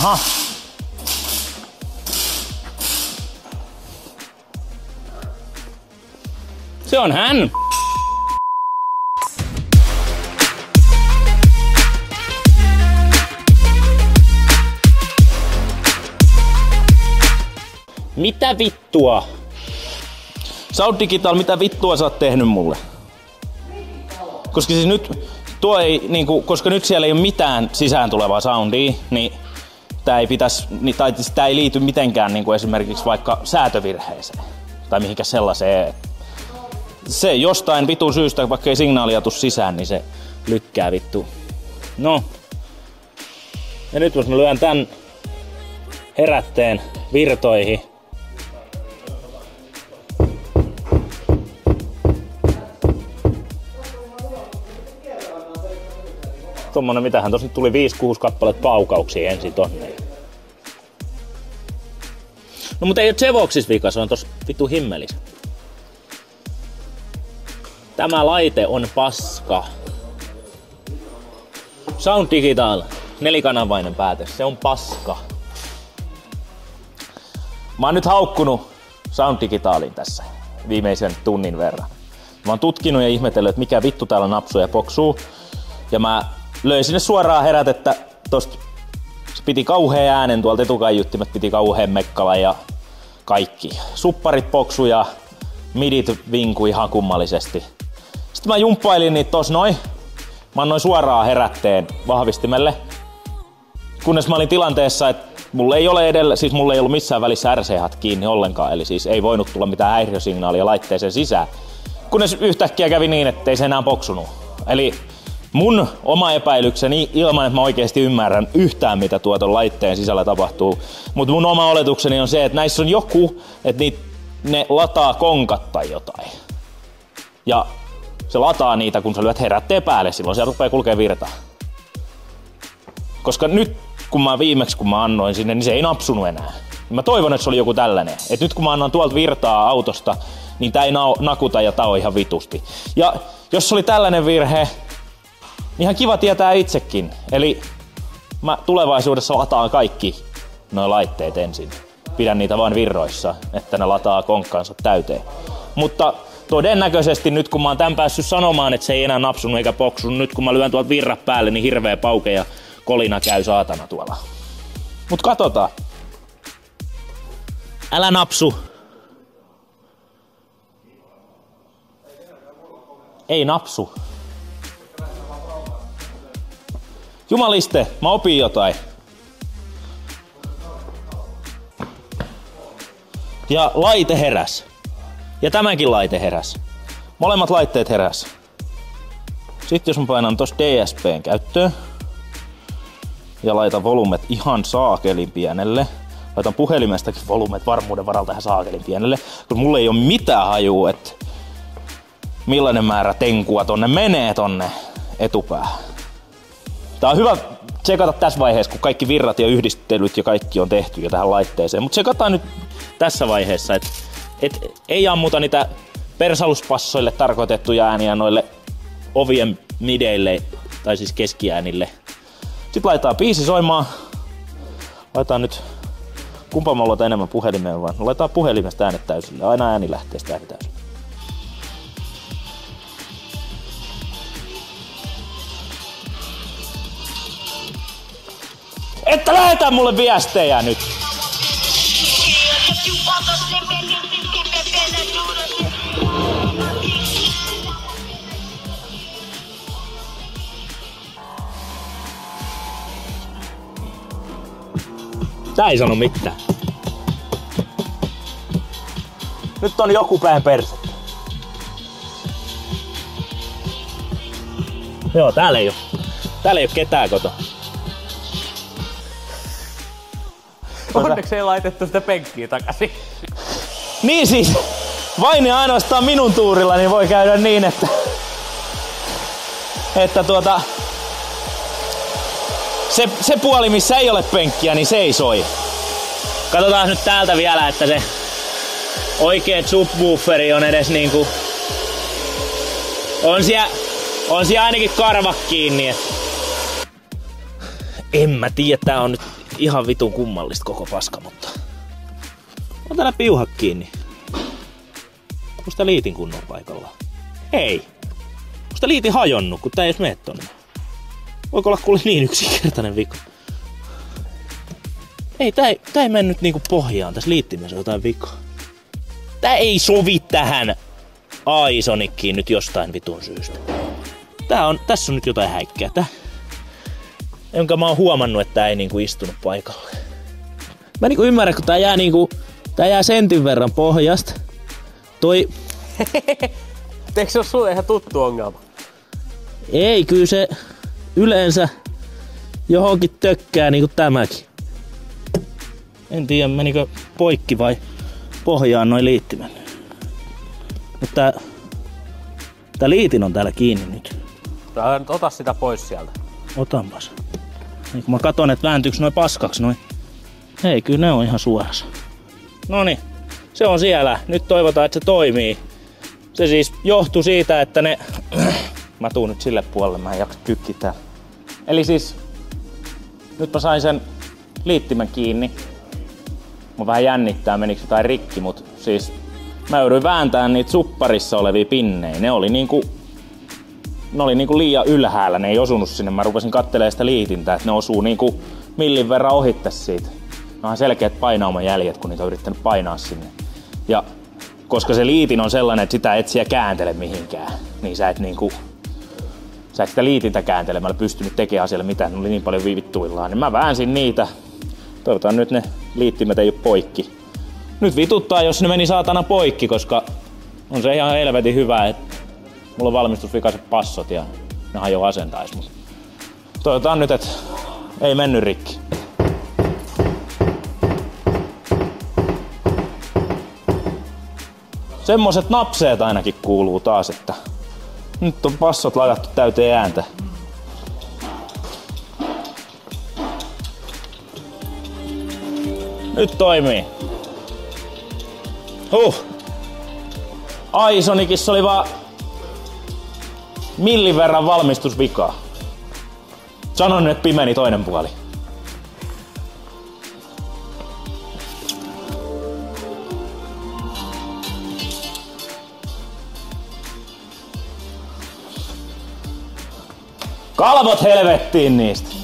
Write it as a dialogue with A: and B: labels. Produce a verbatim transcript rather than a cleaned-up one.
A: Aha. Se on hän. Mitä vittua? Sound Digital, mitä vittua sä oot tehnyt mulle? Koska siis nyt, tuo ei, niinku, koska nyt siellä ei ole mitään sisään tulevaa soundia, niin tää ei pitäis, tai tää ei liity mitenkään niinku esimerkiksi vaikka säätövirheeseen. Tai mihinkä sellaiseen. Se jostain vitun syystä, vaikka ei signaalia tuu sisään, niin se lykkää vittu. No. Ja nyt jos mä lyön tän herätteen virtoihin. Tommonen, mitähän tossa nyt tuli viisi kuusi kappaletta paukauksia ensin tonne. No mut ei oo Zevoksis vika, se on tossa vittu himmelissä. Tämä laite on paska. Sound Digital, nelikanavainen päätös, se on paska. Mä oon nyt haukkunut Sound Digitalin tässä viimeisen tunnin verran. Mä oon tutkinut ja ihmetellyt, että mikä vittu täällä napsuu ja poksuu. Ja mä löin sinne suoraan herätettä. Tosta se piti kauhea äänen, tuolta etukaiuttimet piti kauheen mekkala ja kaikki. Supparit poksui ja midit vinkui ihan kummallisesti. Sitten mä jumppailin niitä tos noin. Mä annoin suoraan herätteen vahvistimelle. Kunnes mä olin tilanteessa, että mulla ei ole edellä, siis mulla ei ollut missään välissä R C-hat kiinni ollenkaan. Eli siis ei voinut tulla mitään häiriösignaalia laitteeseen sisään. Kunnes yhtäkkiä kävi niin, ettei se enää poksunut. Eli mun oma epäilykseni, ilman että mä oikeesti ymmärrän yhtään mitä tuoton laitteen sisällä tapahtuu, mutta mun oma oletukseni on se, että näissä on joku, että niit, ne lataa konkat tai jotain. Ja se lataa niitä, kun sä lyöt herätteen päälle, silloin siellä rupeaa kulkee virtaa. Koska nyt, kun mä viimeksi kun mä annoin sinne, niin se ei napsunut enää. Mä toivon, että se oli joku tällainen. Että nyt kun mä annan tuolta virtaa autosta, niin tää ei nakuta ja tää on ihan vitusti. Ja jos se oli tällainen virhe, niin ihan kiva tietää itsekin. Eli mä tulevaisuudessa lataan kaikki nuo laitteet ensin. Pidän niitä vain virroissa, että ne lataa konkkansa täyteen. Mutta todennäköisesti nyt kun mä oon tän päässyt sanomaan, että se ei enää napsunut eikä poksunut, nyt kun mä lyön tuolta virrat päälle, niin hirveä pauke ja kolina käy saatana tuolla. Mut katsotaan. Älä napsu. Ei napsu. Jumaliste, mä opin jotain. Ja laite heräs. Ja tämäkin laite heräs. Molemmat laitteet heräs. Sitten jos mä painan tossa D S P:n käyttöön ja laitan volumet ihan saakelin pienelle. Laitan puhelimestakin volumet varmuuden varalta ihan saakelin pienelle. Koska mulla ei oo mitään hajua, että millainen määrä tenkua tonne menee tonne etupäähän. Tää on hyvä tsekata tässä vaiheessa, kun kaikki virrat ja yhdistelyt ja kaikki on tehty jo tähän laitteeseen. Mutta tsekataan nyt tässä vaiheessa, että et ei ammuta niitä persaluspassoille tarkoitettuja ääniä noille ovien mideille, tai siis keskiäänille. Sitten laitetaan biisi soimaan. Laitetaan nyt, kumpa mä luotan enemmän puhelimeen vaan. Laitetaan puhelimesta äänet täysille. Aina ääni lähtee sitä ääni täysille. Että lähetä mulle viestejä nyt! Tää ei sano mitään. Nyt on joku päin persettä. Joo, täällä ei oo. Täällä ei oo ketään koto.
B: Onneksi ei laitettu sitä penkkiä takaisin.
A: Niin siis, vain ja ainoastaan minun tuurilla niin voi käydä niin, että että tuota se, se puoli missä ei ole penkkiä niin se ei soi. Katsotaan nyt täältä vielä, että se oikea subwooferi on edes niinku on siellä on siellä ainakin karvat kiinni. Et en mä tiedä, tää on nyt ihan vitun kummallista koko paska, mutta... On täällä piuhat kiinni. Onko tää liitin kunnon paikalla? Ei. Onko tää liitin hajonnut, kun tää ei edes mene tonne? Voiko olla kuule niin yksinkertainen vika? Ei, tää ei, tää ei mennyt niinku pohjaan. Tässä liittimessä on jotain vikaa. Tää ei sovi tähän Aisonikkiin nyt jostain vitun syystä. Tää on, tässä on nyt jotain häikkää. Tää, jonka mä oon huomannut, että tää ei niinku istunut paikalle. Mä niinku ymmärrän, kun tää jää niinku... Tää jää sentin verran pohjasta. Toi...
B: Eikö se ole sulle ihan tuttu ongelma?
A: Ei, kyllä se yleensä johonkin tökkää niinku tämäkin. En tiedä, menikö poikki vai pohjaan noin liittimen. Mutta tää, tää liitin on täällä kiinni nyt.
B: Tää, ota sitä pois sieltä.
A: Otanpas. Niin kun mä katon, että vääntyykö noin paskaksi noin. Ei, kyllä ne on ihan suorassa. Noniin, se on siellä. Nyt toivotaan, että se toimii. Se siis johtuu siitä, että ne... Mä tuun nyt sille puolelle, mä en jaksa kykkittää. Eli siis... Nyt mä sain sen liittimen kiinni. Mä vähän jännittää, menikö jotain rikki, mut siis... Mä joudun vääntämään niitä supparissa olevia pinnejä. Ne oli niinku... Ne oli niinku liian ylhäällä, ne ei osunut sinne. Mä rupesin kattelemaan sitä liitintä, että ne osuu niinku millin verran ohitte siitä. Ne on selkeät painaumajäljet, kun niitä on yrittänyt painaa sinne. Ja koska se liitin on sellainen, että sitä et siellä kääntele mihinkään, niin sä et niinku... Sä et sitä liitintä kääntelemällä pystynyt tekemään asialle mitään, ne oli niin paljon viivittuillaan. Niin mä väänsin niitä. Toivotaan nyt ne liittimet ei oo poikki. Nyt vituttaa, jos ne meni saatana poikki, koska on se ihan helvetin hyvä, että mulla on valmistusvikaiset passot ja ne hajoaa asentais. Mut toivotaan nyt, että ei mennyt rikki. Semmoset napseet ainakin kuuluu taas, että nyt on passot ladattu täyteen ääntä. Nyt toimii. Huh. Aisonikissa oli vaan millin verran valmistusvikaa. Sanon nyt, että pimeni toinen puoli. Kalvot helvettiin niistä!